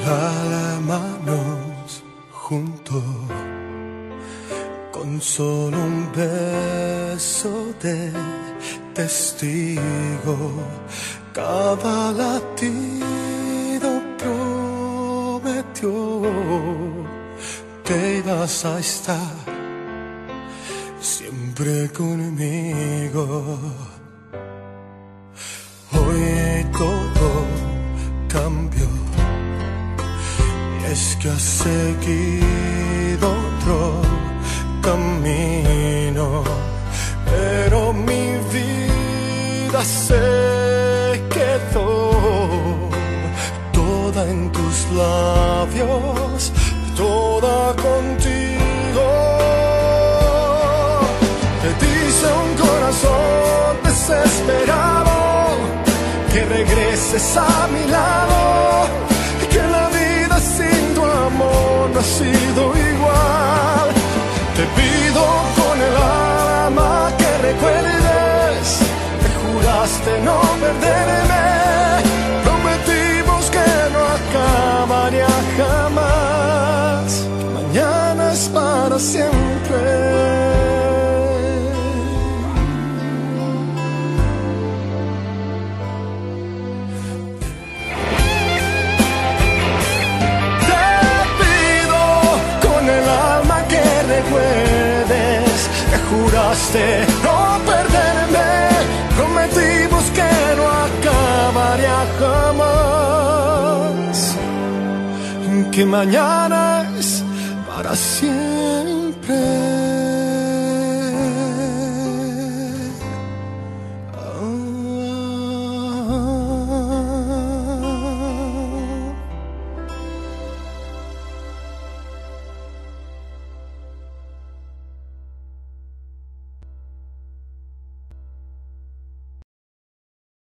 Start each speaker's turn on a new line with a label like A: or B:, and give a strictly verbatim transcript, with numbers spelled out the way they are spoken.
A: las manos juntos, con solo un beso de testigo, cada latido prometió que ibas a estar siempre conmigo. Hoy todo cambió, y es que has seguido otro camino, pero mi vida se quedó toda en tus labios, toda contigo. Te dice un corazón desesperado que regreses a mi lado, que la vida sin tu amor no ha sido igual. Te pido con el alma que recuerdes que juraste no perderme, prometimos que no acabaría jamás, que mañana es para siempre. Juraste no perderme, prometimos que no acabaría jamás, que mañana es para siempre.